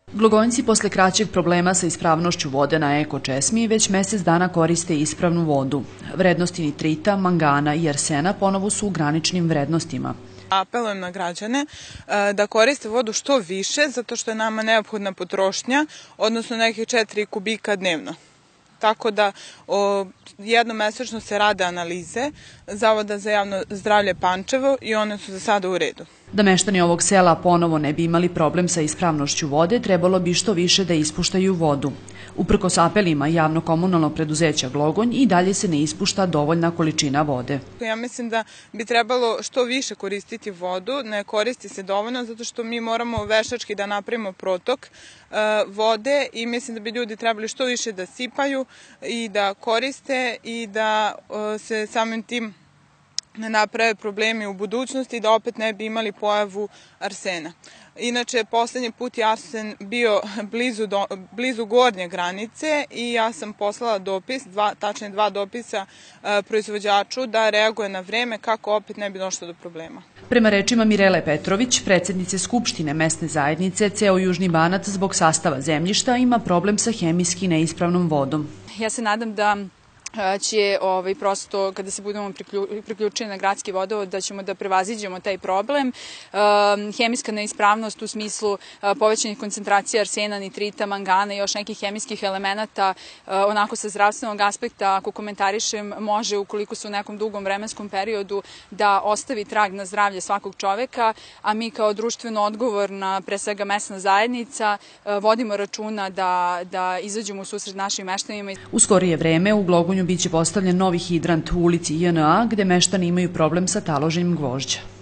Glogonjci posle kraćeg problema sa ispravnošću vode na eko česmi već mesec dana koriste ispravnu vodu. Vrednosti nitrita, mangana i arsena ponovo su u graničnim vrednostima. Apelujem na građane da koriste vodu što više, zato što je nama neophodna potrošnja, odnosno nekih 4 kubika dnevno. Tako da jednom mesečno se rade analize Zavoda za javno zdravlje Pančevo i one su za sada u redu. Da meštani ovog sela ponovo ne bi imali problem sa ispravnošću vode, trebalo bi što više da ispuštaju vodu. Uprkos apelima javno-komunalnog preduzeća Glogonj i dalje se ne ispušta dovoljna količina vode. Ja mislim da bi trebalo što više koristiti vodu, ne koristi se dovoljno zato što mi moramo veštački da napravimo protok vode i mislim da bi ljudi trebali što više da sipaju i da koriste i da se samim tim ne naprave problemi u budućnosti, da opet ne bi imali pojavu arsena. Inače, poslednji put je arsen bio blizu gornje granice i ja sam poslala dopis, tačnije 2 dopisa proizvođaču da reaguje na vreme kako opet ne bi došlo do problema. Prema rečima Mirele Petrović, predsednice Skupštine mesne zajednice, ceo Južni Banat zbog sastava zemljišta ima problem sa hemijski neispravnom vodom. Ja se nadam da će prosto kada se budemo priključili na gradski vodovod da ćemo da prevaziđemo taj problem. Hemijska neispravnost u smislu povećanih koncentracija arsena, nitrita, mangana i još nekih hemijskih elemenata onako sa zdravstvenog aspekta, ako komentarišem, može ukoliko se u nekom dugom vremenskom periodu da ostavi trag na zdravlje svakog čoveka, a mi kao društveno odgovorna, pre svega mesna zajednica, vodimo računa da izađemo u susret našim meštanima. U skorije vreme u Glogonju biće postavljen novi hidrant u ulici JNA, gde meštani imaju problem sa taloženjem gvožđa.